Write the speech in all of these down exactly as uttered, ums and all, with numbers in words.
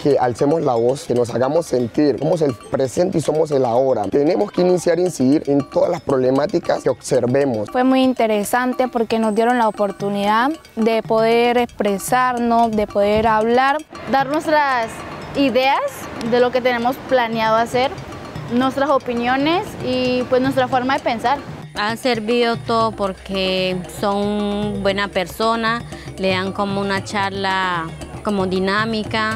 que alcemos la voz, que nos hagamos sentir. Somos el presente y somos el ahora. Tenemos que iniciar a incidir en todas las problemáticas que observemos. Fue muy interesante porque nos dieron la oportunidad de poder expresarnos, de poder hablar, dar nuestras ideas de lo que tenemos planeado hacer, nuestras opiniones y pues nuestra forma de pensar. Han servido todo porque son buena persona, le dan como una charla como dinámica.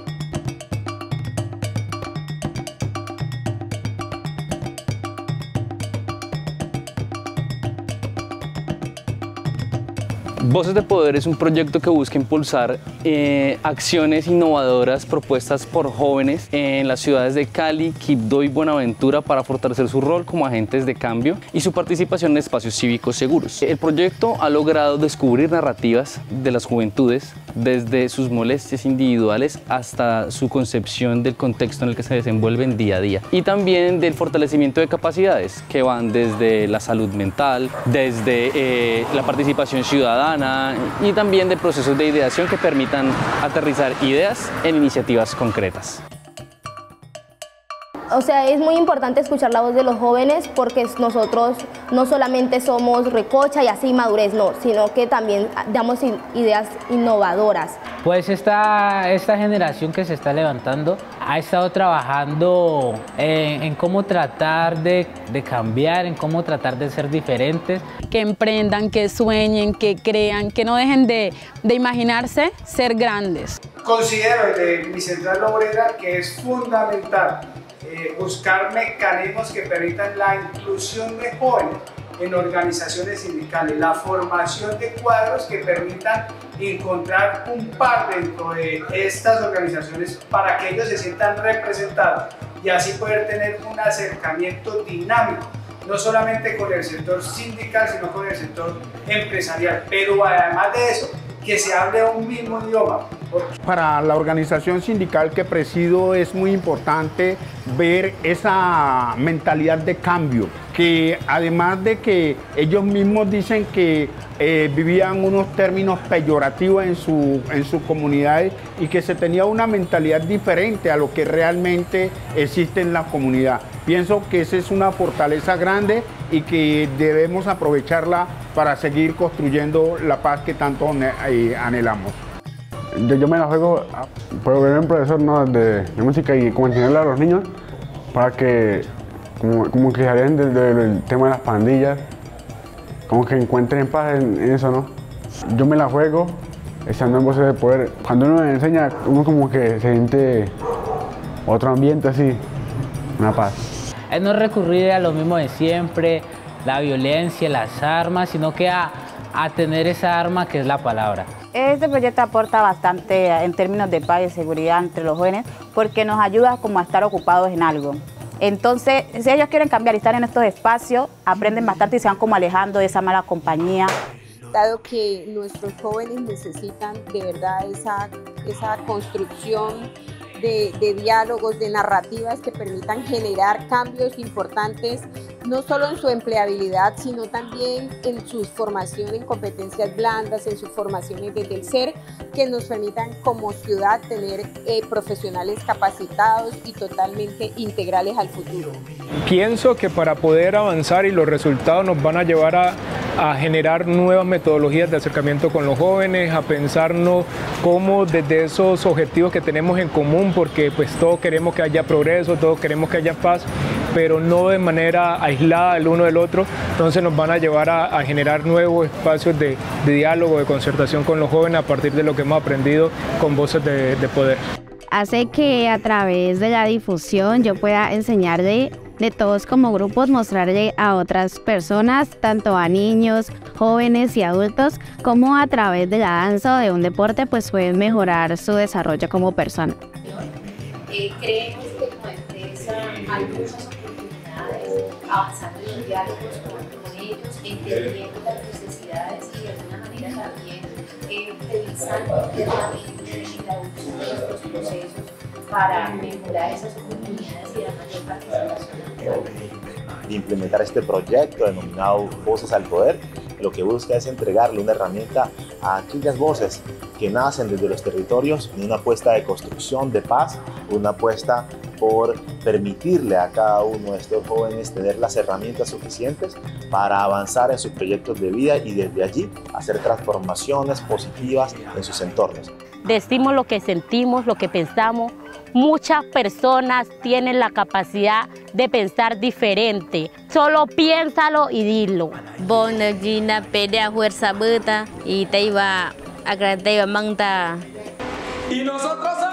Voces de Poder es un proyecto que busca impulsar eh, acciones innovadoras propuestas por jóvenes en las ciudades de Cali, Quibdó y Buenaventura para fortalecer su rol como agentes de cambio y su participación en espacios cívicos seguros. El proyecto ha logrado descubrir narrativas de las juventudes desde sus molestias individuales hasta su concepción del contexto en el que se desenvuelven día a día, y también del fortalecimiento de capacidades que van desde la salud mental, desde eh, la participación ciudadana y también de procesos de ideación que permitan aterrizar ideas en iniciativas concretas. O sea, es muy importante escuchar la voz de los jóvenes porque nosotros no solamente somos recocha y así madurez, no, sino que también damos ideas innovadoras. Pues esta, esta generación que se está levantando ha estado trabajando en, en cómo tratar de, de cambiar, en cómo tratar de ser diferentes. Que emprendan, que sueñen, que crean, que no dejen de, de imaginarse ser grandes. Considero desde mi central obrera que es fundamental Eh, buscar mecanismos que permitan la inclusión de jóvenes en organizaciones sindicales, la formación de cuadros que permitan encontrar un par dentro de estas organizaciones para que ellos se sientan representados y así poder tener un acercamiento dinámico, no solamente con el sector sindical, sino con el sector empresarial, pero además de eso, que se hable un mismo idioma. Para la organización sindical que presido es muy importante ver esa mentalidad de cambio, que además de que ellos mismos dicen que eh, vivían unos términos peyorativos en su, en sus comunidades y que se tenía una mentalidad diferente a lo que realmente existe en la comunidad. Pienso que esa es una fortaleza grande y que debemos aprovecharla para seguir construyendo la paz que tanto anhelamos. Yo, yo me la juego por un profesor, ¿no?, de, de música y como enseñarle a los niños para que como, como que salgan del, del tema de las pandillas, como que encuentren paz en, en eso, ¿no? Yo me la juego estando en Voces de Poder. Cuando uno me enseña, uno como que se siente otro ambiente así, una paz. Es no recurrir a lo mismo de siempre, la violencia, las armas, sino que a, a tener esa arma que es la palabra. Este proyecto aporta bastante en términos de paz y seguridad entre los jóvenes porque nos ayuda como a estar ocupados en algo. Entonces, si ellos quieren cambiar y estar en estos espacios, aprenden bastante y se van como alejando de esa mala compañía. Dado que nuestros jóvenes necesitan de verdad esa, esa construcción de, de diálogos, de narrativas que permitan generar cambios importantes, no solo en su empleabilidad, sino también en su formación en competencias blandas, en sus formaciones desde el ser, que nos permitan como ciudad tener eh, profesionales capacitados y totalmente integrales al futuro. Pienso que para poder avanzar y los resultados nos van a llevar a, a generar nuevas metodologías de acercamiento con los jóvenes, a pensarnos cómo desde esos objetivos que tenemos en común, porque pues todos queremos que haya progreso, todos queremos que haya paz, pero no de manera aislada el uno del otro, entonces nos van a llevar a, a generar nuevos espacios de, de diálogo, de concertación con los jóvenes a partir de lo que hemos aprendido con Voces de, de Poder. Hace que a través de la difusión yo pueda enseñar de, de todos como grupos, mostrarle a otras personas, tanto a niños, jóvenes y adultos, como a través de la danza o de un deporte, pues pueden mejorar su desarrollo como persona. Eh, creemos que como empresa hay muchas oportunidades avanzando en los diálogos con, con ellos, entendiendo las necesidades y de alguna manera también eh, revisando internamente la evolución de estos procesos para mejorar esas oportunidades y la mayor participación. De implementar este proyecto denominado Voces al Poder, lo que busca es entregarle una herramienta a aquellas voces que nacen desde los territorios en una apuesta de construcción de paz, una apuesta por permitirle a cada uno de estos jóvenes tener las herramientas suficientes para avanzar en sus proyectos de vida y desde allí hacer transformaciones positivas en sus entornos. Decimos lo que sentimos, lo que pensamos. Muchas personas tienen la capacidad de pensar diferente. Solo piénsalo y dilo. Bona Gina peda fuerza beta y te iba a te iba manta. Y nosotros